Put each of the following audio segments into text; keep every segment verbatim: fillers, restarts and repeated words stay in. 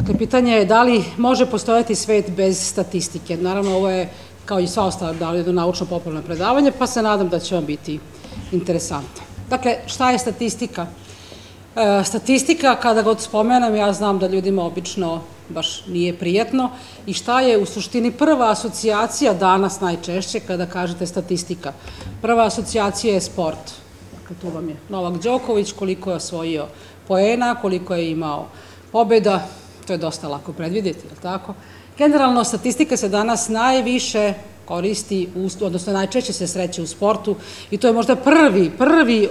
Dakle, pitanje je da li može postojati svet bez statistike. Naravno, ovo je, kao i sva ostala, dali jedno naučno-popularno predavanje, pa se nadam da će vam biti interesantno. Dakle, šta je statistika? Statistika, kada god spomenem, ja znam da ljudima obično baš nije prijatno. I šta je u suštini prva asocijacija danas najčešće kada kažete statistika? Prva asocijacija je sport. Dakle, tu vam je Novak Đoković, koliko je osvojio poena, koliko je imao pobjeda, to je dosta lako predvidjeti, je li tako? Generalno, statistika se danas najviše koristi, odnosno najčešće se sreće u sportu i to je možda prvi, prvi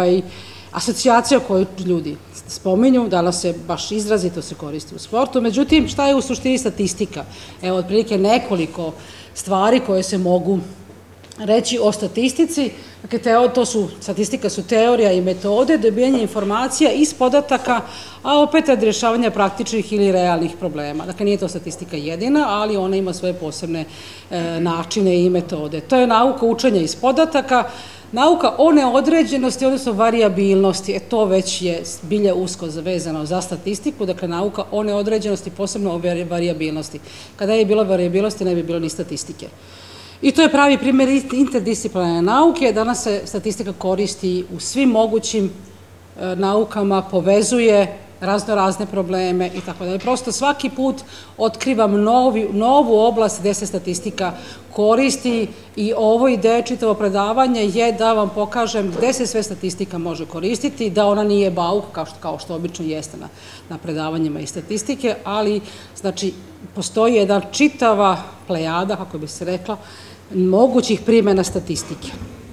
asocijacija koju ljudi spominju, danas se baš izrazito se koristi u sportu. Međutim, šta je u suštini statistika? Evo, otprilike nekoliko stvari koje se mogu reći o statistici. Dakle, to su, statistika su teorija i metode dobijanja informacija iz podataka, a opet od rješavanja praktičnih ili realnih problema. Dakle, nije to statistika jedina, ali ona ima svoje posebne načine i metode. To je nauka učenja iz podataka, nauka o neodređenosti, odnosno variabilnosti, e to već je bilje usko vezano za statistiku, dakle nauka o neodređenosti, posebno o variabilnosti. Kada je bilo variabilnosti, ne bi bilo ni statistike. I to je pravi primjer interdisciplinarne nauke. Danas se statistika koristi u svim mogućim naukama, povezuje razno razne probleme i tako da. Prosto svaki put otkrivam novu oblast gde se statistika koristi i ovo ideje čitavo predavanje je da vam pokažem gde se sve statistika može koristiti, da ona nije bauk kao što obično jeste na predavanjima iz statistike, ali znači postoji jedna čitava plejada, kako bi se rekla, mogućih primjena statistike.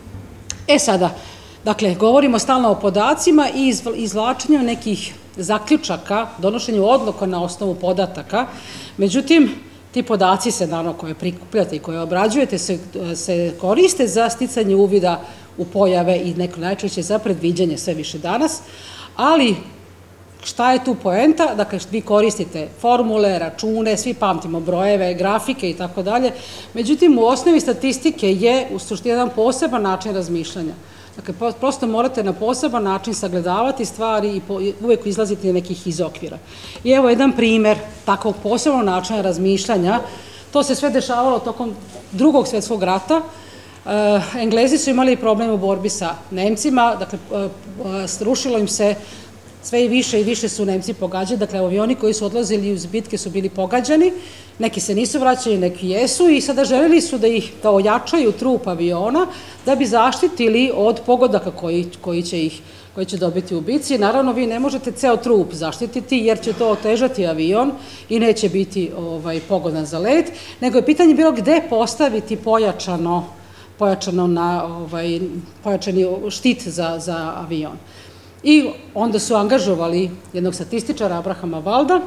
E sada, dakle, govorimo stalno o podacima i izvlačenju nekih zaključaka, donošenju odluka na osnovu podataka. Međutim, ti podaci se, naravno, koje prikupljate i koje obrađujete, se koriste za sticanje uvida u pojave i neko najčešće za predviđanje sve više danas, ali šta je tu poenta? Dakle, vi koristite formule, račune, svi pamtimo brojeve, grafike i tako dalje. Međutim, u osnovi statistike je u suštini jedan poseban način razmišljanja. Dakle, prosto morate na poseban način sagledavati stvari i uvek izlaziti nekih iz okvira. I evo jedan primer takvog posebnog načina razmišljanja. To se sve dešavalo tokom Drugog svjetskog rata. Englezi su imali problem u borbi sa Nemcima, dakle, rušilo im se sve i više i više su Nemci pogađali, dakle avioni koji su odlazili uz bitke su bili pogađani, neki se nisu vraćali, neki jesu i sada želeli su da ih, da ojačaju trup aviona da bi zaštitili od pogodaka koji će ih, koji će dobiti u bici. Naravno, vi ne možete ceo trup zaštititi jer će to otežati avion i neće biti pogodan za let, nego je pitanje bilo gde postaviti pojačano, pojačano na, pojačani štit za avion. I onda su angažovali jednog statističara, Abrahama Valda,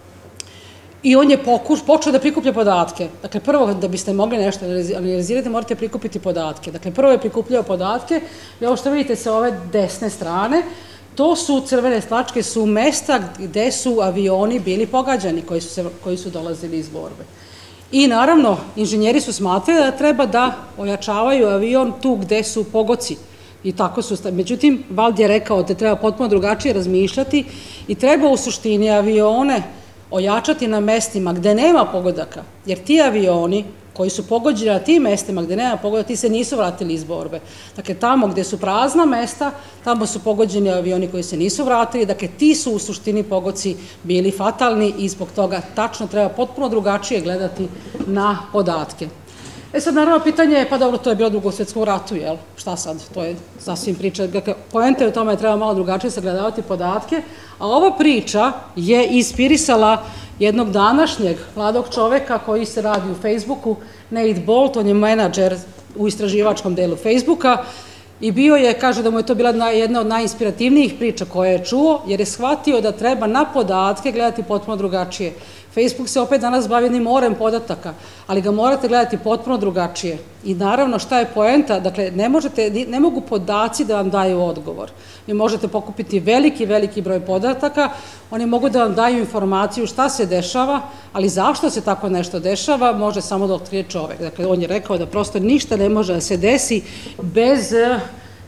i on je počeo da prikuplja podatke. Dakle, prvo, da biste mogli nešto analizirati, morate prikupiti podatke. Dakle, prvo je prikupljao podatke i ovo što vidite sa ove desne strane, to su crvene tačke, su mesta gde su avioni bili pogađani, koji su dolazili iz borbe. I naravno, inženjeri su smatrali da treba da ojačavaju avion tu gde su pogoci. I tako su, međutim, Vald je rekao da treba potpuno drugačije razmišljati i treba u suštini avione ojačati na mestima gde nema pogodaka, jer ti avioni koji su pogođeni na tim mestima gde nema pogodaka, ti se nisu vratili iz borbe. Dakle, tamo gde su prazna mesta, tamo su pogođeni avioni koji se nisu vratili, dakle, ti su u suštini pogodci bili fatalni i zbog toga tačno treba potpuno drugačije gledati na podatke. E sad, naravno, pitanje je, pa dobro, to je bilo u Drugom svjetskom ratu, jel? Šta sad? To je sasvim priča. Dakle, poenta je u tome da treba malo drugačije sagledavati podatke, a ova priča je inspirisala jednog današnjeg mladog čoveka koji se radi u Facebooku, Nate Bolt, on je menadžer u istraživačkom delu Facebooka i bio je, kaže da mu je to bila jedna od najinspirativnijih priča koje je čuo, jer je shvatio da treba na podatke gledati potpuno drugačije. Facebook se opet danas bavi jednim morem podataka, ali ga morate gledati potpuno drugačije. I naravno, šta je poenta? Dakle, ne mogu podaci da vam daju odgovor. Vi možete pokupiti veliki, veliki broj podataka, oni mogu da vam daju informaciju šta se dešava, ali zašto se tako nešto dešava, može samo da otkrije čovek. Dakle, on je rekao da prosto ništa ne može da se desi bez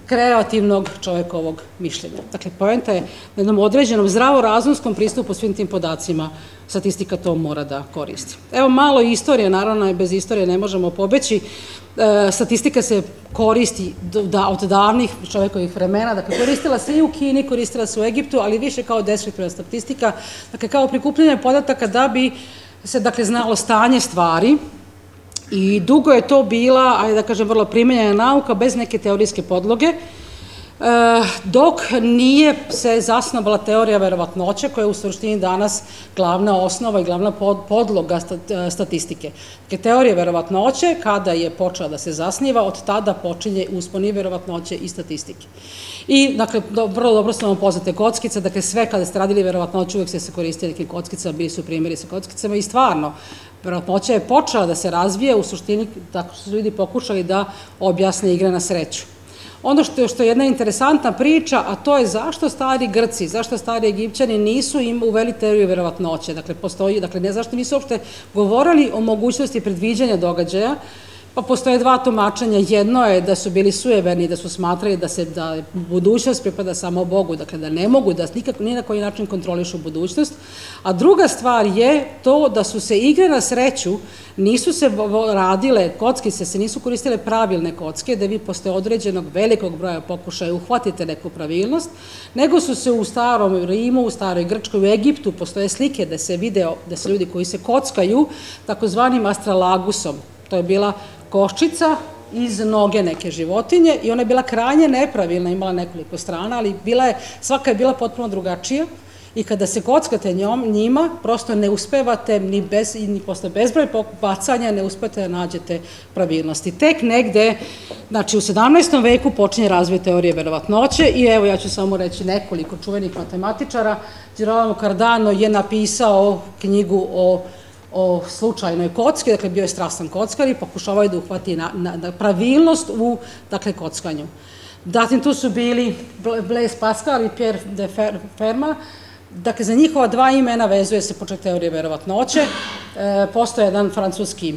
kreativnog čovekovog mišljenja. Dakle, poenta je na jednom određenom zdravorazumskom pristupu svim tim podacima statistika to mora da koristi. Evo malo istorije, naravno, bez istorije ne možemo pobeći. Statistika se koristi od davnih čovekovih vremena, dakle, koristila se i u Kini, koristila se u Egiptu, ali više kao deskriptivna statistika, dakle, kao prikupljanje podataka da bi se, dakle, znalo stanje stvari. I dugo je to bila, ajde da kažem, vrlo primenjena nauka bez neke teorijske podloge, dok nije se zasnovala teorija verovatnoće, koja je u suštini danas glavna osnova i glavna podloga statistike. Dakle, teorija verovatnoće, kada je počela da se zasniva, od tada počinje usponi verovatnoće i statistike. I, dakle, vrlo dobro su vam poznate kockice, dakle, sve kada ste radili verovatnoću, uvek ste se koristili nekim kockicama, bili su primjeri sa kockicama i stvarno, verovatnoća je počela da se razvije, u suštini, tako su ljudi pokušali da objasne igre na sreću. Ono što je jedna interesantna priča, a to je zašto stari Grci, zašto stari Egipćani nisu im uveli teoriju verovatnoće. Dakle, postoji, dakle, ne zašto nisu uopšte govorili o mogućnosti predviđanja događaja, pa postoje dva tumačenja. Jedno je da su bili sujeverni, da su smatrali da se da budućnost pripada samo Bogu, dakle da ne mogu da nikako ni na koji način kontrolišu budućnost. A druga stvar je to da su se igre na sreću nisu se radile, kockice se nisu koristile pravilne kocke, da vi posle određenog velikog broja pokušaja uhvatite neku pravilnost, nego su se u starom Rimu, u staroj Grčkoj, u Egiptu postoje slike da se vide da se ljudi koji se kockaju takozvanim astralagusom. To je bila koščica iz noge neke životinje i ona je bila krajnje nepravilna, imala nekoliko strana, ali svaka je bila potpuno drugačija i kada se kockate njima, prosto ne uspevate, ni posle bezbroj bacanja, ne uspevate da nađete pravilnosti. Tek negde, znači u sedamnaestom veku počinje razvoj teorije verovatnoće i evo ja ću samo reći nekoliko čuvenih matematičara. Girolamo Cardano je napisao knjigu o o slučajnoj kocki, dakle bio je strastan kockar i pokušavao je da uhvati pravilnost u, dakle, kockanju. Zatim tu su bili Blaise Pascal i Pierre de Fermat, dakle za njihova dva imena vezuje se početak teorije verovatnoće. Postoje jedan francuski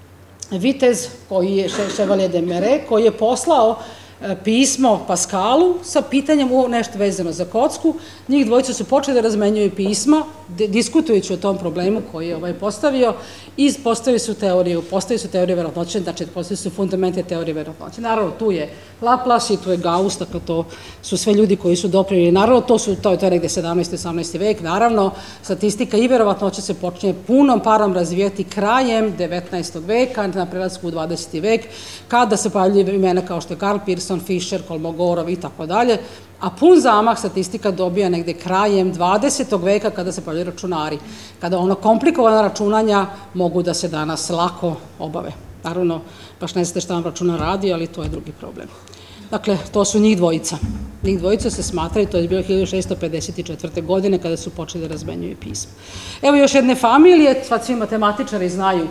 vitez, koji je Chevalier de Marais, koji je poslao pismo Pascalu sa pitanjem u nešto vezano za kocku. Njih dvojica su počeli da razmenjuju pisma, diskutujući o tom problemu koji je ovaj postavio i postavili su teoriju, postavili su teoriju verovatnoće, znači postavili su fundamente teorije verovatnoće. Naravno, tu je Laplace i tu je Gauss, dakle to su sve ljudi koji su doprinijeli. Naravno, to su, to je negde sedamnaesti i osamnaesti vek, naravno, statistika i verovatnoće se počinje punom parom razvijati krajem devetnaestog veka, na prelasku u dvadeseti vek, kada se pojavljuju imena kao što je Karl Pearson, Fisher, Kolmogorov i tako dalje, a pun zamah statistika dobija negde krajem dvadesetog veka kada se pojavljaju računari, kada ono komplikovana računanja mogu da se danas lako obave. Naravno, baš ne znate šta vam računar radi, ali to je drugi problem. Dakle, to su njih dvojica. Njih dvojica se smatraju, to je bilo hiljadu šesto pedeset četvrte. godine kada su počeli da razmenjuju pisma. Evo još jedne familije, sad svi matematičari znaju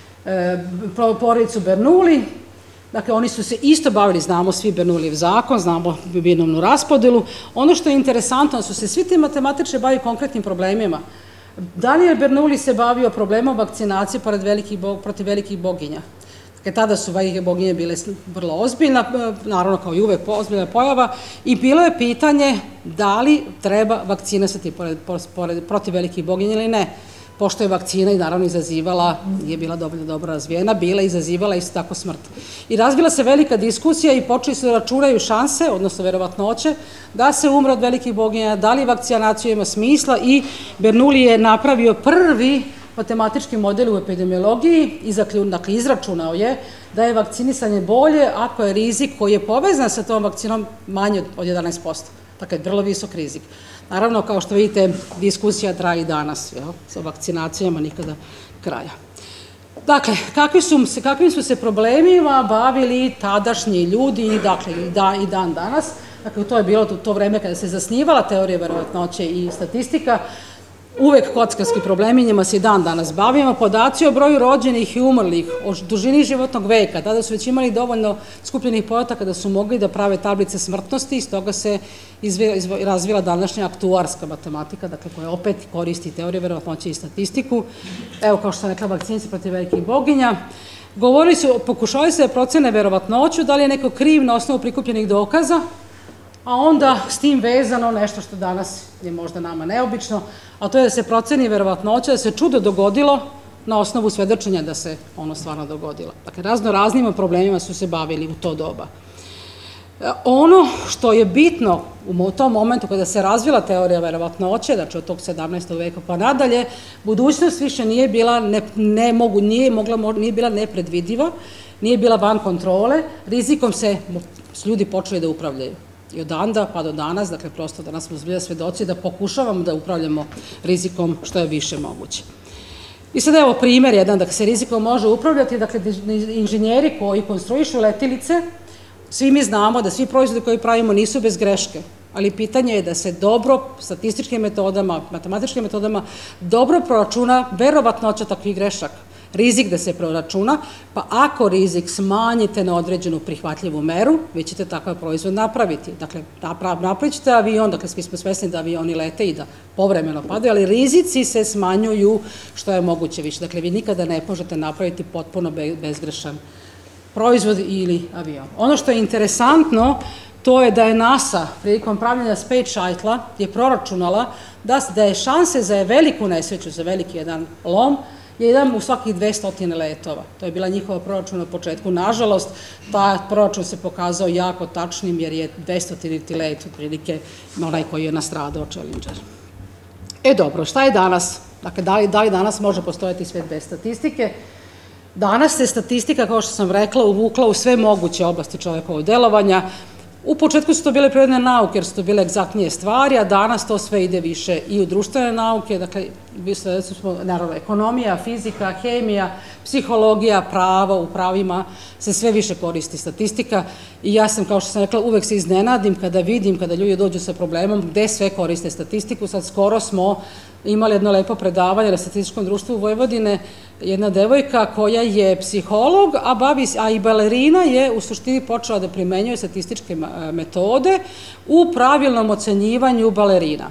porodicu Bernoulli. Dakle, oni su se isto bavili, znamo svi Bernoullijev zakon, znamo binomnu raspodelu. Ono što je interesantno, su se svi ti matematičari bavili konkretnim problemima. Daniel Bernoulli se bavio problemom vakcinacije protiv velikih boginja. Dakle, tada su velike boginje bile vrlo ozbiljna, naravno kao i uvek ozbiljna pojava, i bilo je pitanje da li treba vakcinisati protiv velikih boginja ili ne. Pošto je vakcina i naravno izazivala, nije bila dovoljno dobro razvijena, bila izazivala isto tako smrt. I razvila se velika diskusija i počeli su da računaju šanse, odnosno verovatnoće, da se umre od velikih boginja, da li vakcinacija ima smisla i Bernoulli je napravio prvi matematički model u epidemiologiji i dakle izračunao je da je vakcinisanje bolje ako je rizik koji je povezan sa tom vakcinom manji od jedanaest posto. Dakle, vrlo visok rizik. Naravno, kao što vidite, diskusija traje i danas, sa vakcinacijama nikada kraja. Dakle, kakvim su se problemima bavili tadašnji ljudi, dakle, i dan danas. Dakle, to je bilo to vreme kada se zasnivala teorija verovatnoće i statistika. Uvek kockarski problemi, njima se i dan danas bavimo. Podaci o broju rođenih i umrlih, o dužini životnog veka, tada su već imali dovoljno skupljenih podataka da su mogli da prave tablice smrtnosti i s toga se razvila današnja aktuarska matematika, dakle koja opet koristi teoriju verovatnoće i statistiku. Evo, kao što sam rekla, vakcinacija protiv velikih boginja. Govorili su, pokušali se da procene verovatnoću, da li je neko kriv na osnovu prikupljenih dokaza, a onda s tim vezano nešto što danas je možda nama neobično, a to je da se proceni verovatnoća da se čudo dogodilo na osnovu svedočenja da se ono stvarno dogodilo. Dakle, razno raznim problemima su se bavili u to doba. Ono što je bitno u tom momentu kada se razvila teorija verovatnoće, znači od tog sedamnaestog veka pa nadalje, budućnost više nije bila, ne, ne mogu, nije, mogla, nije bila nepredvidiva, nije bila van kontrole, rizikom se ljudi počeli da upravljaju. I od onda pa do danas, dakle prosto danas smo zbilja svedoci da pokušavamo da upravljamo rizikom što je više moguće. I sad evo primjer jedan da se rizikom može upravljati, dakle inženjeri koji konstruišu letilice, svi mi znamo da svi proizvodi koji pravimo nisu bez greške, ali pitanje je da se dobro, statističkim metodama, matematičkim metodama, dobro proračuna verovatnoća takvih grešaka. Rizik da se proračuna, pa ako rizik smanjite na određenu prihvatljivu meru, vi ćete takav proizvod napraviti. Dakle, napravit ćete avion, dakle, svi smo svesni da avioni lete i da povremeno padaju, ali rizici se smanjuju što je moguće više. Dakle, vi nikada ne možete napraviti potpuno bezgrešan proizvod ili avion. Ono što je interesantno, to je da je NASA prilikom pravljenja Space Shuttle je proračunala da je šanse za veliku nesreću, za veliki jedan lom, je jedan u svakih dvesta letova. To je bila njihova proračun na početku. Nažalost, taj proračun se pokazao jako tačnim jer je dvestoti let otprilike onaj koji je nastradao Challenger. E dobro, šta je danas? Dakle, da li, da li danas može postojati svet bez statistike? Danas se statistika, kao što sam rekla, uvukla u sve moguće oblasti čovekovog delovanja. U početku su to bile prirodne nauke, jer su to bile egzaktnije stvari, a danas to sve ide više i u društvene nauke, dakle, naravno, ekonomija, fizika, hemija, psihologija, pravo, u pravima se sve više koristi statistika i ja sam, kao što sam rekla, uvek se iznenadim kada vidim, kada ljudi dođu sa problemom, gde sve koriste statistiku. Sad skoro smo imali jedno lepo predavanje na Statističkom društvu Vojvodine, jedna devojka koja je psiholog, a, bavi, a i balerina je u suštini počela da primenjuje statističke metode u pravilnom ocenjivanju balerina.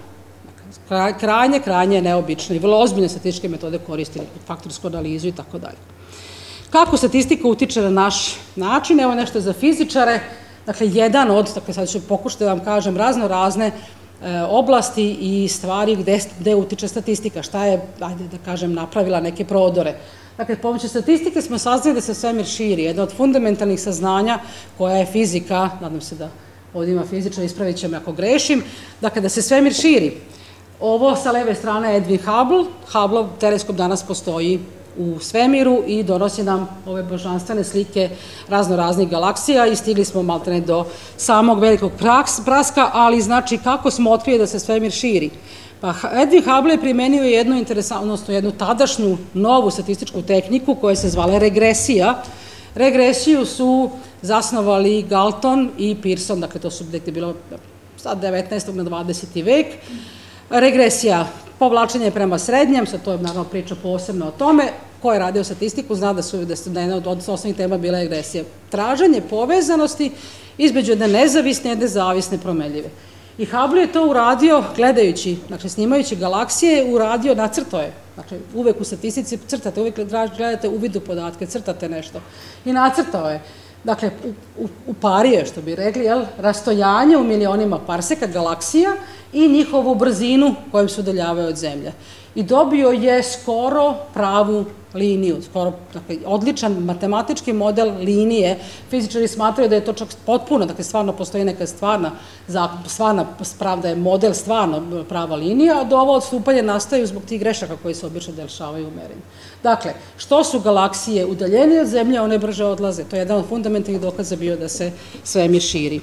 Krajnje, krajnje neobično i vrlo ozbiljne statističke metode koristili, faktorsku analizu i tako dalje. Kako statistika utiče na naš način? Evo nešto za fizičare. Dakle, jedan od, dakle sad ću pokušati da vam kažem, razno razne oblasti i stvari gde utiče statistika, šta je, ajde da kažem, napravila neke prodore. Dakle, pomoću statistike smo saznali da se svemir širi. Jedna od fundamentalnih saznanja koja je fizika, nadam se da ovdje ima fizičar, ispravit će me ako grešim, dakle, da se svemir širi. Ovo sa leve strane je Edwin Hubble. Hubble teleskop danas postoji u svemiru i donosi nam ove božanstvene slike razno raznih galaksija i stigli smo maltene do samog velikog praska, ali znači kako smo otkrili da se svemir širi? Pa Edwin Hubble je primenio jednu interesantnu, odnosno jednu tadašnju novu statističku tehniku koja se zvala regresija. Regresiju su zasnovali Galton i Pearson, dakle to su nekde bilo sad devetnaestog na dvadeseti vek. Regresija, povlačenje prema srednjem, sad to je naravno priča posebno o tome, ko je radio statistiku zna da su da jedna od osnovnih tema bila regresija. Traženje povezanosti između jedne nezavisne i jedne zavisne promenljive. I Hubble je to uradio gledajući, znači snimajući galaksije, uradio, nacrtao je. Znači uvek u statistici crtate, uvek gledate uvid u podatke, crtate nešto. I nacrtao je. Dakle, upario, što bi rekli, rastojanje u milionima parseka galaksija i njihovu brzinu kojom se udaljavaju od Zemlje. I dobio je skoro pravu liniju, skoro, dakle, odličan matematički model linije. Fizičari smatraju da je to čak potpuno, dakle, stvarno postoji neka stvarna, stvarna pravda je model stvarno prava linija, a da ovo odstupanje nastaju zbog tih grešaka koji se obično dešavaju u merenju. Dakle, što su galaksije udaljenije od Zemlje, one brže odlaze. To je jedan od fundamentalnih dokaza bio da se svemir širi.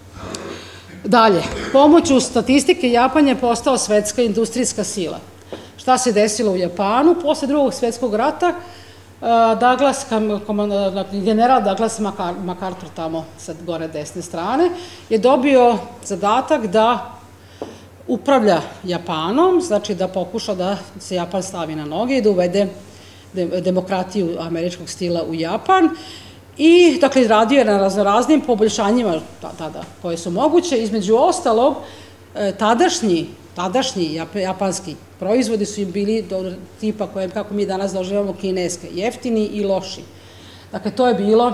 Dalje, pomoću statistike Japan je postao svetska industrijska sila. Šta se desilo u Japanu? Posle drugog svetskog rata, Douglas, general Douglas MacArthur, tamo sad gore desne strane, je dobio zadatak da upravlja Japanom, znači da pokuša da se Japan stavi na noge i da uvede demokratiju američkog stila u Japan. I, dakle, radio je na raznoraznim poboljšanjima tada koje su moguće. Između ostalog, tadašnji, tadašnji japanski proizvodi su im bili tipa koje, kako mi danas doživamo, kineske, jeftini i loši. Dakle, to je bilo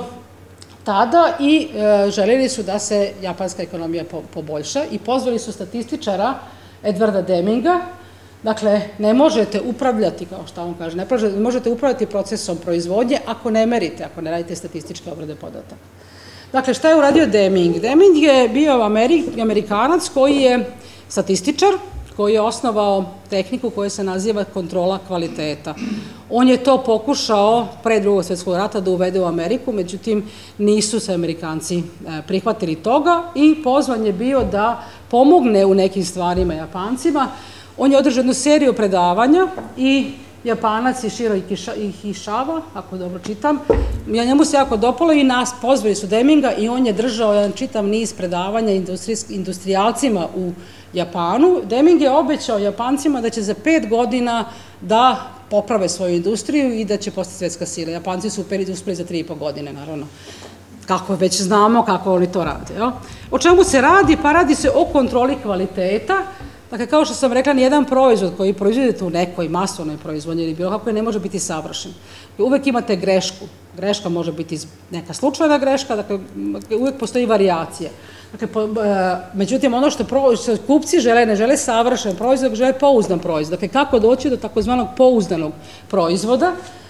tada i željeli su da se japanska ekonomija poboljša i pozvali su statističara Edwarda Deminga. Dakle, ne možete upravljati, kao što on kaže, ne možete upravljati procesom proizvodnje ako ne merite, ako ne radite statističke obrade podataka. Dakle, šta je uradio Deming? Deming je bio Amerikanac koji je statističar, koji je osnovao tehniku koja se naziva kontrola kvaliteta. On je to pokušao pre drugog svjetskog rata da uvede u Ameriku, međutim nisu se Amerikanci prihvatili toga i pozvan je bio da pomogne u nekim stvarima Japancima. On je održao jednu seriju predavanja i Japanac Ishiro Ihishawa, ako dobro čitam, njemu se jako dopalo i nas pozvali su Deminga i on je držao jedan čitav niz predavanja industrijalcima u Japanu. Deming je obećao Japancima da će za pet godina da poprave svoju industriju i da će postati svjetska sila. Japanci su uspeli za tri i po godine, naravno. Kako već znamo kako oni to rade. O čemu se radi? Pa radi se o kontroli kvaliteta. Dakle, kao što sam rekla, nijedan proizvod koji proizvodite u nekoj masovnoj proizvodnji ili bilo kako ne može biti savršen. Uvek imate grešku. Greška može biti neka slučajna greška, dakle, uvek postoji varijacija. Dakle, međutim, ono što kupci žele, ne žele savršen proizvod, žele pouzdan proizvod. Dakle, kako doći do takozvanog pouzdanog proizvoda?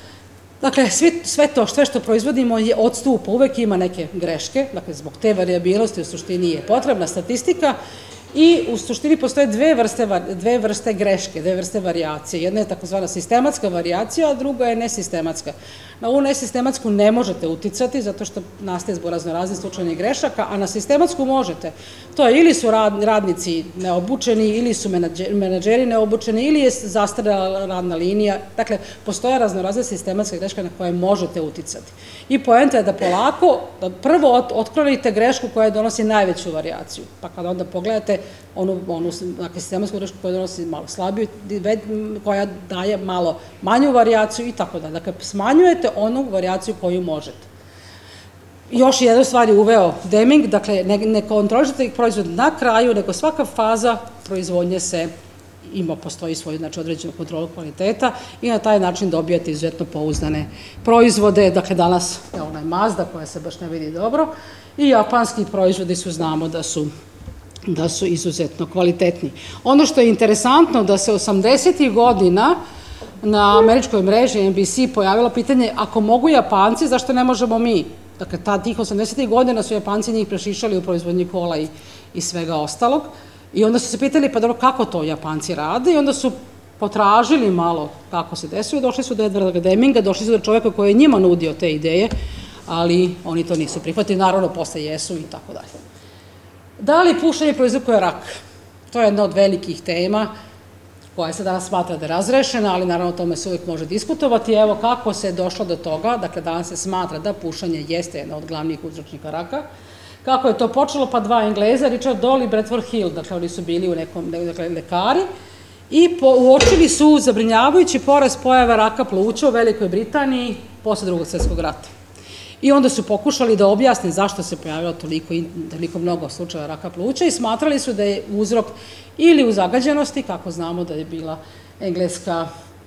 Dakle, sve to, sve što proizvodimo je odstupa, uvek ima neke greške, dakle, zbog te varijabilnosti u suštini je potrebna statistika i u suštini postoje dve vrste, dve vrste greške, dve vrste varijacije. Jedna je takozvana sistematska varijacija, a druga je nesistematska. Na ovu nesistematsku ne možete uticati, zato što nastaje zbog raznoraznih slučajnih grešaka, a na sistematsku možete. To je ili su radnici neobučeni, ili su menadžeri neobučeni, ili je zastarela radna linija. Dakle, postoje raznorazne sistematske greške na koje možete uticati. I poenta je da polako, da prvo otklonite grešku koja donosi najveću varijaciju. Pa kada onda pogledate onu sistematsku grešku koja donosi malo slabiju, koja daje malo manju varijaciju i tako da. Dakle, smanjujete onu varijaciju koju možete. Još jedna stvar je uveo Deming, dakle, ne kontrolišete ih proizvod na kraju, nego svaka faza proizvodnje se ima, postoji svoju, znači, određenu kontrolu kvaliteta i na taj način dobijate izuzetno pouzdane proizvode. Dakle, danas je onaj Mazda koja se baš ne vidi dobro i japanski proizvodi su, znamo da su da su izuzetno kvalitetni. Ono što je interesantno da se osamdesetih godina na američkoj mreži N B C pojavilo pitanje ako mogu Japanci, zašto ne možemo mi? Dakle, tih osamdesetih godina su Japanci njih prešišali u proizvodnji kola i svega ostalog. I onda su se pitali, pa dobro, kako to Japanci rade? I onda su potražili malo kako se desilo. Došli su do Edwarda Deminga, došli su do čoveka koji je njima nudio te ideje, ali oni to nisu prihvatili. Naravno, posle jesu i tako dalje. Da li pušenje proizvukuje rak? To je jedna od velikih tema koja se danas smatra da je razrešena, ali naravno o tome se uvijek može diskutovati. Evo kako se došlo do toga, dakle danas se smatra da pušenje jeste jedna od glavnih uzročnika raka. Kako je to počelo? Pa dva Engleza, Richard Doll i Bradford Hill, dakle oni su bili u nekom, dakle, lekari i uočili su zabrinjavajući porast pojave raka pluća u Velikoj Britaniji posle drugog svjetskog rata. I onda su pokušali da objasne zašto se pojavilo toliko mnogo slučaja raka pluća i smatrali su da je uzrok ili u zagađenosti, kako znamo da je bila engleska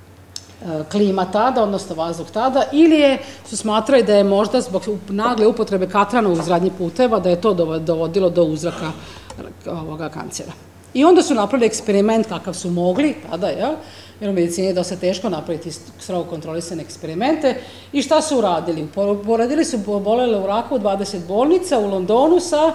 klima tada, odnosno vazduh tada, ili su smatrali da je možda zbog nagle upotrebe katrana u izgradnji puteva, da je to dovodilo do uzroka ovoga kancera. I onda su napravili eksperiment kakav su mogli tada, jel? Jer u medicini je dosta teško napraviti strogo kontrolisane eksperimente. I šta su uradili? Poradili su obolele u raku u dvadeset bolnica u Londonu sa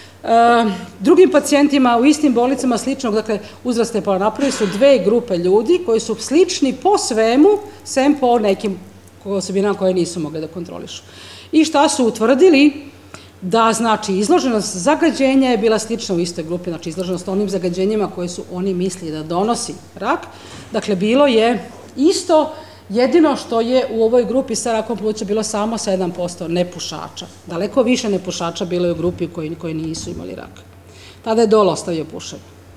drugim pacijentima u istim bolnicama sličnog, dakle, uzrasta je pola. Napravili su dve grupe ljudi koji su slični po svemu, sem po nekim osobinama koje nisu mogli da kontrolišu. I šta su utvrdili? Da, znači, izloženost zagađenja je bila slična u istoj grupi, znači izloženost onim zagađenjima koje su oni mislili da donosi rak. Dakle, bilo je isto, jedino što je u ovoj grupi sa rakom pluća bilo samo sedam posto nepušača. Daleko više nepušača bilo je u grupi koji nisu imali rak. Tada je Doll ostavio pušenje.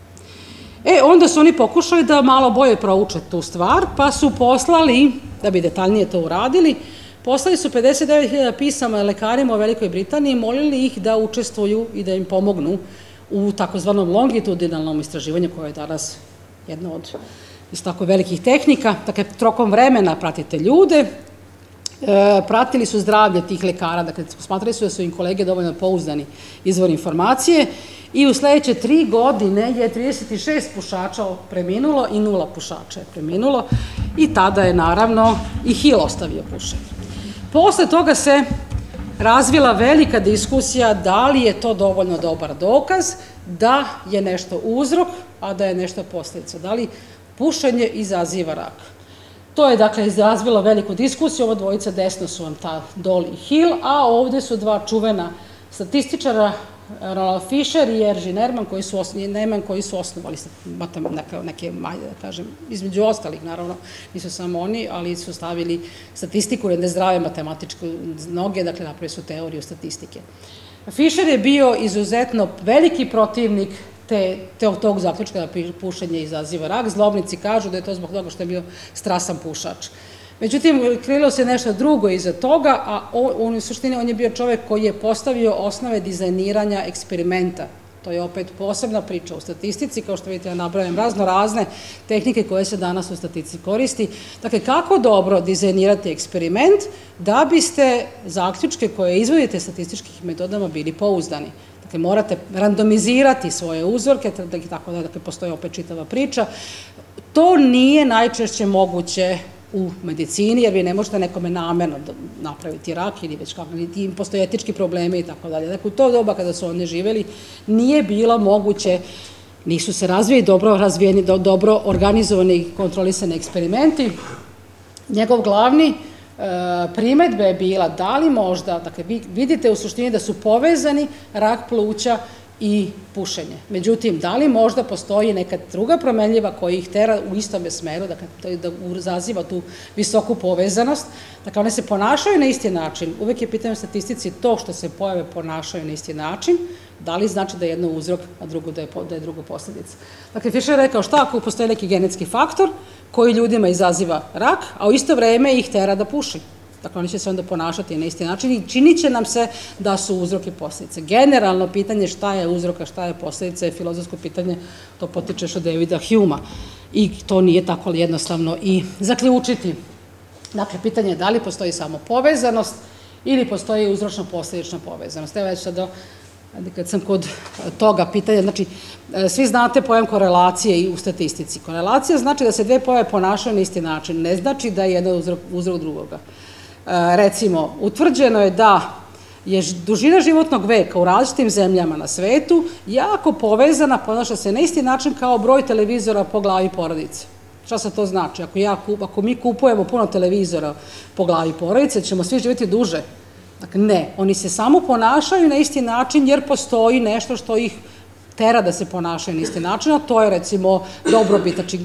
E, onda su oni pokušali da malo bolje prouče tu stvar, pa su poslali, da bi detaljnije to uradili, poslali su pedeset devet hiljada pisama lekarima u Velikoj Britaniji i molili ih da učestvuju i da im pomognu u takozvanom longitudinalnom istraživanju koje je danas jedna od iz tako velikih tehnika. Dakle, tokom vremena pratite ljude pratili su zdravlje tih lekara, dakle, smatrali su da su im kolege dovoljno pouzdani izvor informacije i u sledeće tri godine je trideset šest pušača preminulo i nula pušača je preminulo i tada je naravno i Hill ostavio pušenje. Posle toga se razvila velika diskusija da li je to dovoljno dobar dokaz da je nešto uzrok, a da je nešto posledica. Da li pušenje izaziva rak. To je, dakle, izrazvilo veliku diskusiju. Ova dvojica desno su vam ta Doll i Hill, a ovde su dva čuvena statističara, Ronald Fisher i Erži Nerman, koji su, Neyman, koji su osnovali neke, da kažem, između ostalih, naravno, nisu samo oni, ali su stavili statistiku, jedne zdrave matematičke noge, dakle, napravili su teoriju statistike. Fisher je bio izuzetno veliki protivnik tog zaključka da pušenje izaziva rak. Zlobnici kažu da je to zbog toga što je bio strasan pušač. Međutim, krilo se nešto drugo iza toga, a u suštini on je bio čovek koji je postavio osnove dizajniranja eksperimenta. To je opet posebna priča u statistici, kao što vidite ja nabrajam razno razne tehnike koje se danas u statistici koristi. Dakle, kako dobro dizajnirati eksperiment da biste zaključke koje izvodite statističkih metodama bili pouzdani. Dakle, morate randomizirati svoje uzorke, tako da postoji opet čitava priča. To nije najčešće moguće u medicini, jer vi ne možete nekome namerno napraviti rak ili već kako, im postoje etički probleme i tako dalje. Dakle, u to doba kada su oni živeli, nije bilo moguće, nisu se razvijeli dobro razvijeni, dobro organizovani i kontrolisani eksperimenti. Njegov glavni primetba je bila da li možda, dakle, vi vidite u suštini da su povezani rak pluća i pušenje. Međutim, da li možda postoji neka druga promenljiva koja ih tera u istome smeru, dakle, da zaziva tu visoku povezanost, dakle, one se ponašaju na isti način. Uvek je pitanje u statistici to što se pojave ponašaju na isti način, da li znači da je jedno uzrok, a drugo da je drugo posledica. Dakle, Fisher je rekao šta ako postoji neki genetski faktor koji ljudima izaziva rak, a u isto vreme ih tera da puši. Dakle, oni će se onda ponašati na isti način i činit će nam se da su uzrok i posledice. Generalno pitanje šta je uzrok, a šta je posledica je filozofsko pitanje, to potičeš od Davida Humea i to nije tako jednostavno i zaključiti. Dakle, pitanje je da li postoji samo povezanost ili postoji uzročno-posledična povezanost. Evo već sad, kad sam kod toga pitanja, znači, svi znate pojam korelacije i u statistici. Korelacija znači da se dve pojave ponašaju na isti način, ne znači da je jedan uzrok drugoga. Recimo, utvrđeno je da je dužina životnog veka u različitim zemljama na svetu jako povezana, ponaša se na isti način kao broj televizora po glavi porodice. Šta se to znači? Ako mi kupujemo puno televizora po glavi porodice, ćemo svi živjeti duže? Dakle, ne. Oni se samo ponašaju na isti način jer postoji nešto što ih tera da se ponašaju na isti način, a to je, recimo, dobrobit, znači,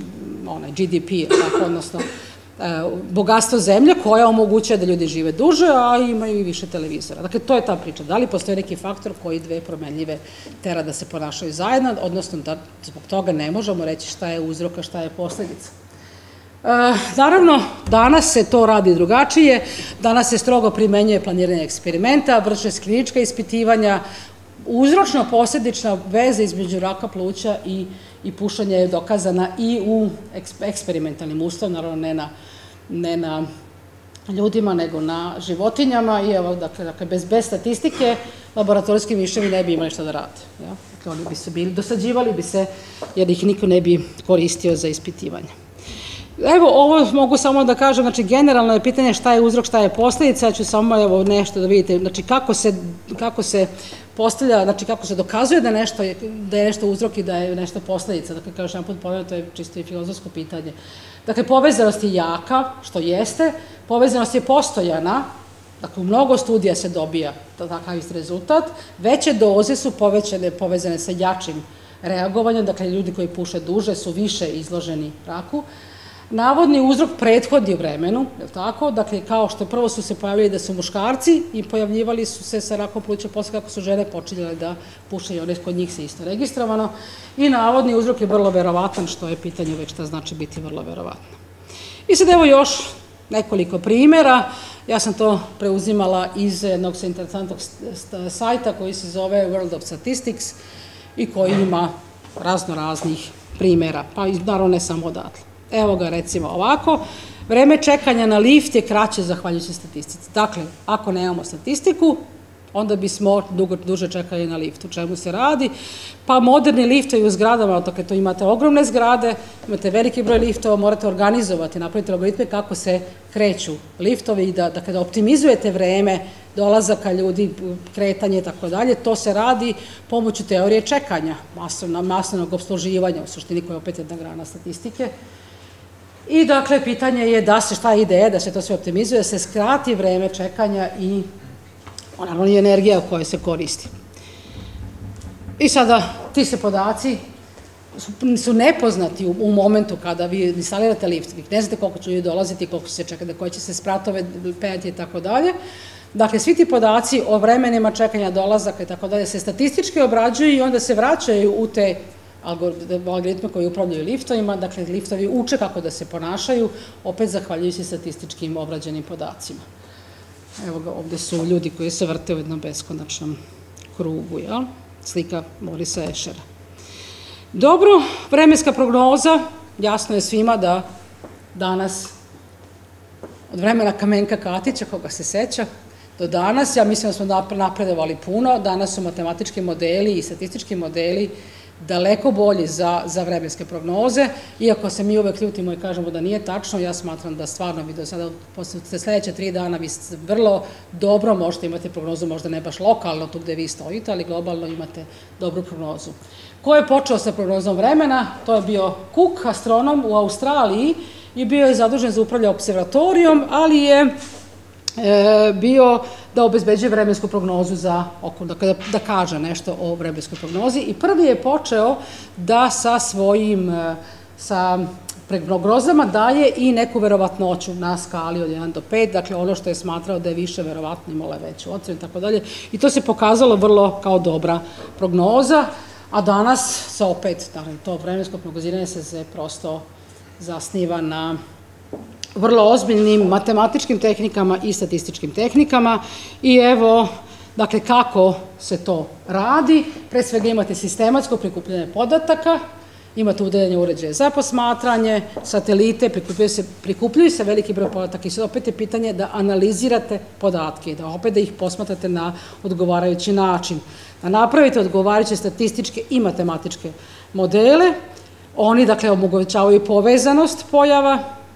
G D P, odnosno bogatstvo zemlje koja omogućuje da ljudi žive duže, a imaju i više televizora. Dakle, to je ta priča. Da li postoji neki faktor koji dve promenljive tera da se ponašaju zajedno, odnosno da zbog toga ne možemo reći šta je uzrok, a šta je posledica. Naravno, danas se to radi drugačije, danas se strogo primenjuje planiranje eksperimenta, vrše se klinička ispitivanja, uzročno-posledična veza između raka pluća i pušenja je dokazana i u eksperimentalnim uslovima, naravno ne na ljudima, nego na životinjama i evo, dakle, bez statistike laboratorijski miševi ne bi imali šta da rade. Dakle, oni bi se bili, dosađivali bi se jer ih niko ne bi koristio za ispitivanje. Evo, ovo mogu samo da kažem, znači, generalno je pitanje šta je uzrok, šta je posledica, ja ću samo, evo, nešto da vidite, znači, kako se postavlja, znači, kako se dokazuje da je nešto uzrok i da je nešto posledica. Dakle, kao što jedan put pomenuo, to je čisto i filozofsko pitanje. Dakle, povezanost je jaka, što jeste, povezanost je postojana, dakle, u mnogo studija se dobija takav isti rezultat, veće doze su povezane sa jačim reagovanjem, dakle, ljudi koji puše duže su više izloženi raku. Navodni uzrok prethodi u vremenu, je li tako? Dakle, kao što prvo su se pojavili da su muškarci i pojavljivali su se sa rakom pluća, posle kako su žene počinjale da puše i one kod njih se isto registrovano. I navodni uzrok je vrlo verovatan, što je pitanje uvek šta znači biti vrlo verovatno. I sad evo još nekoliko primjera. Ja sam to preuzimala iz jednog interesantnog sajta koji se zove World of Statistics i koji ima razno raznih primjera, pa naravno ne samo odatle. Evo ga recimo ovako, vreme čekanja na lift je kraće zahvaljujući statistici. Dakle, ako nemamo statistiku, onda bismo dugo, duže čekali na lift. U čemu se radi? Pa moderni liftovi u zgradama, dakle to imate ogromne zgrade, imate veliki broj liftova, morate organizovati, napraviti algoritme kako se kreću liftovi i da, dakle, da optimizujete vreme dolazaka ljudi, kretanje i tako dalje. To se radi pomoću teorije čekanja, masovna, masovnog opsluživanja, u suštini koja je opet jedna grana statistike. I dakle, pitanje je da se, šta je ideja, da se to sve optimizuje, da se skrati vreme čekanja i naravno i energija koja se koristi. I sada, ti se podaci su nepoznati u momentu kada vi instalirate lift. Vi ne znate koliko će ljudi dolaziti, koliko će se čekati, koje će se spratove penjati i tako dalje. Dakle, svi ti podaci o vremenima čekanja dolazaka i tako dalje se statistički obrađuju i onda se vraćaju u te algoritme koji upravljaju liftovima. Dakle, liftovi uče kako da se ponašaju, opet zahvaljujući statističkim obrađenim podacima. Evo ga, ovde su ljudi koji se vrte u jednom beskonačnom krugu, jel? Slika Morisa Eshera. Dobro, vremenska prognoza, jasno je svima da danas, od vremena Kamenka Katića, koga se seća, do danas, ja mislim da smo napredovali puno, danas su matematički modeli i statistički modeli daleko bolji za, za vremenske prognoze, iako se mi uvek ljutimo i kažemo da nije tačno, ja smatram da stvarno vi do sada, posle sledeće tri dana, vi vrlo dobro možete imati prognozu, možda ne baš lokalno tu gde vi stojite, ali globalno imate dobru prognozu. Ko je počeo sa prognozom vremena? To je bio Cook, astronom u Australiji, i bio je zadužen za upravljanje observatorijom, ali je e, bio da obezbeđuje vremensku prognozu za oko, da, da kaže nešto o vremenskoj prognozi, i prvi je počeo da sa svojim, sa prognozama daje i neku verovatnoću na skali od jedan do pet, dakle ono što je smatrao da je više verovatno, imala veću ocenu i tako dalje, i to se pokazalo vrlo kao dobra prognoza, a danas se opet, dakle, to vremensko prognoziranje se prosto zasniva na vrlo ozbiljnim matematičkim tehnikama i statističkim tehnikama. I evo, dakle, kako se to radi. Pre svega imate sistematsko prikupljanje podataka, imate udeljanje uređaja za posmatranje, satelite, prikupljaju se, prikupljaju se veliki broj podataka i sad opet je pitanje da analizirate podatke, da opet da ih posmatrate na odgovarajući način, da napravite odgovarajuće statističke i matematičke modele. Oni, dakle, omogućavaju povezanost pojava.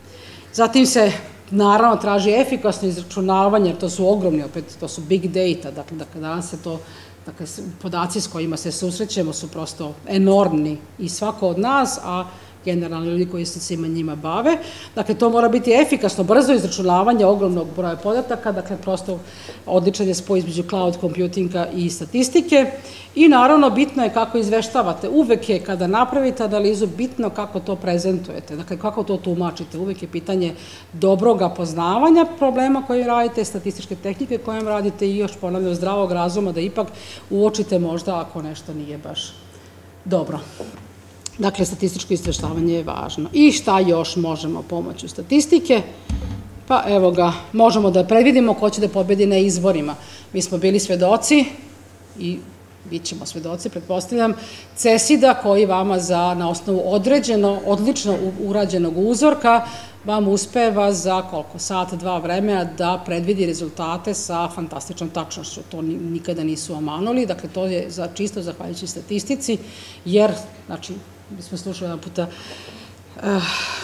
Zatim se, naravno, traži efikasno izračunavanje, jer to su ogromni, opet, to su big data, dakle, dakle danas se to, dakle, podaci s kojima se susrećemo su prosto enormni i svako od nas, a generalno ljudi koji se svima njima bave. Dakle, to mora biti efikasno, brzo izračunavanje ogromnog broja podataka, dakle, prosto odličan je spoj između cloud computinga i statistike. I naravno, bitno je kako izveštavate. Uvek je, kada napravite analizu, bitno kako to prezentujete, dakle, kako to tumačite. Uvek je pitanje dobroga poznavanja problema koje radite, statističke tehnike koje radite i još, ponavljam, zdravog razuma da ipak uočite možda ako nešto nije baš dobro. Dakle, statističko izveštavanje je važno. I šta još možemo pomoću statistike? Pa evo ga, možemo da predvidimo ko će da pobedi na izborima. Mi smo bili svedoci i bit ćemo svedoci, pretpostavljam, CESID-a koji vama za, na osnovu određeno, odlično urađenog uzorka, vam uspeva za koliko, sat, dva vremena da predvidi rezultate sa fantastičnom tačnošću. To nikada nisu omanuli, dakle to je za, čisto zahvaljujući statistici, jer, znači, mi smo slušali jedan puta uh,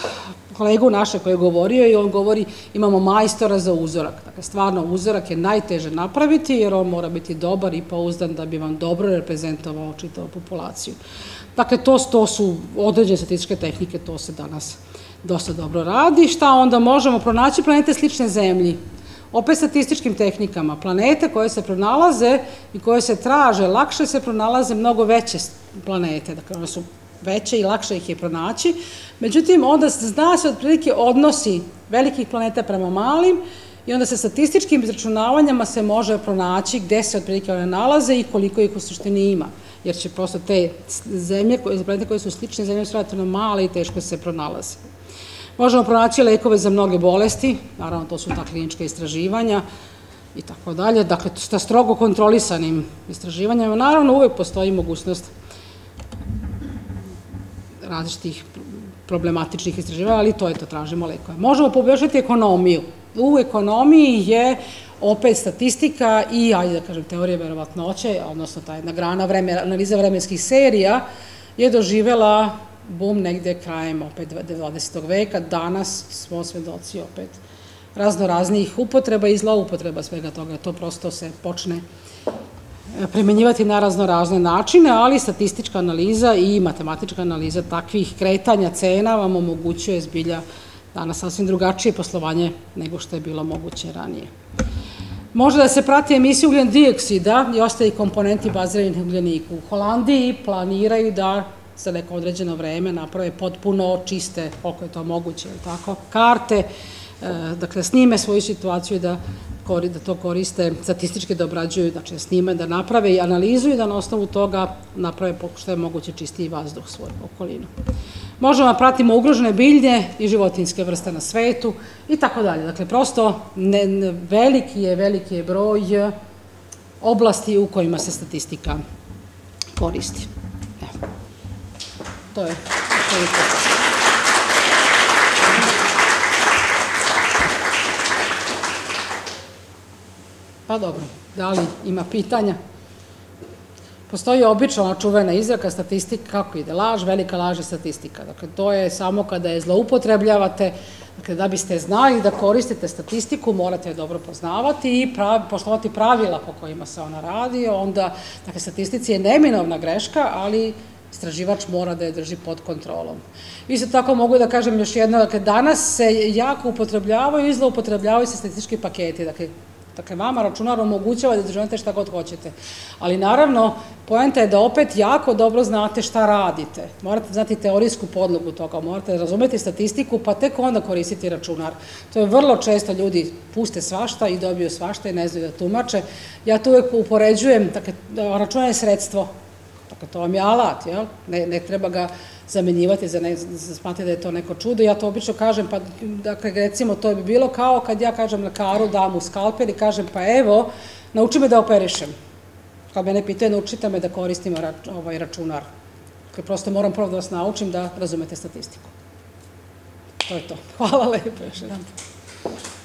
kolegu naše koji je govorio i on govori imamo majstora za uzorak. Dakle, stvarno uzorak je najteže napraviti jer on mora biti dobar i pouzdan da bi vam dobro reprezentovao čitavu populaciju. Dakle, to, to su određene statističke tehnike, to se danas dosta dobro radi. Šta onda možemo pronaći? Planete slične Zemlji. Opet statističkim tehnikama. Planete koje se pronalaze i koje se traže, lakše se pronalaze mnogo veće planete. Dakle, one su veće i lakše ih je pronaći. Međutim, onda zna se otprilike odnosi velikih planeta prema malim i onda sa statističkim izračunavanjama se može pronaći gde se otprilike one nalaze i koliko ih u suštini ima. Jer će prosto te zemlje, planete koje su slične zemlje su relativno male i teško se pronalaze. Možemo pronaći lekove za mnoge bolesti, naravno to su ta klinička istraživanja i tako dalje. Dakle, sa strogo kontrolisanim istraživanjima, naravno uvek postoji mogućnost različitih problematičnih istraživanja, ali to je to, tražimo lekove. Možemo poboljšati ekonomiju. U ekonomiji je opet statistika i, ajde da kažem, teorija verovatnoće, odnosno ta jedna grana analiza vremenskih serija, je doživela bum negde krajem opet dvadesetog veka. Danas smo svedoci opet raznoraznih upotreba i zloupotreba svega toga. To prosto se počne primenjivati na raznorazne načine, ali statistička analiza i matematička analiza takvih kretanja cena vam omogućuje zbilja danas sasvim drugačije poslovanje nego što je bilo moguće ranije. Može da se prati emisija ugljen dioksida i ostali komponenti bazirani na ugljeniku. U Holandiji planiraju da za neko određeno vreme naprave potpuno čiste, koliko je to moguće, tako, karte, dakle, snime svoju situaciju da to koriste, statistički da obrađuju, znači da snime, da naprave i analizuju, da na osnovu toga naprave što je moguće čistiji vazduh svoju okolinu. Možemo da pratimo ugrožene biljne i životinjske vrste na svetu i tako dalje. Dakle, prosto veliki je, veliki je broj oblasti u kojima se statistika koristi. To je što je to. Pa dobro, da li ima pitanja? Postoji obično čuvena izreka, statistika, kako ide, laž, velika laž je statistika. Dakle, to je samo kada je zloupotrebljavate, dakle, da biste znali da koristite statistiku, morate je dobro poznavati i poštovati pravila po kojima se ona radi, onda, dakle, statistici je neminovna greška, ali istraživač mora da je drži pod kontrolom. Isto tako mogu da kažem još jedno, dakle, danas se jako upotrebljavaju i zloupotrebljavaju se statistički paketi, dakle, Dakle, vama računar omogućava da izračunate šta god hoćete. Ali naravno, poenta je da opet jako dobro znate šta radite. Morate znati teorijsku podlogu toga, morate razumeti statistiku, pa tek onda koristiti računar. To je vrlo često ljudi puste svašta i dobiju svašta i ne znaju da tumače. Ja tu uvek upoređujem, dakle, računar je sredstvo. Dakle, to vam je alat, jel? Ne treba ga zamenjivati, smatrati da je to neko čudo. Ja to obično kažem, pa, dakle, recimo, to bi bilo kao kad ja kažem lekaru, dam mu skalpel i kažem, pa evo, nauči me da operišem. Kad mene pitaju, naučite me da koristim ovaj računar. Dakle, prosto moram prvo da vas naučim da razumete statistiku. To je to. Hvala lepo još jedan.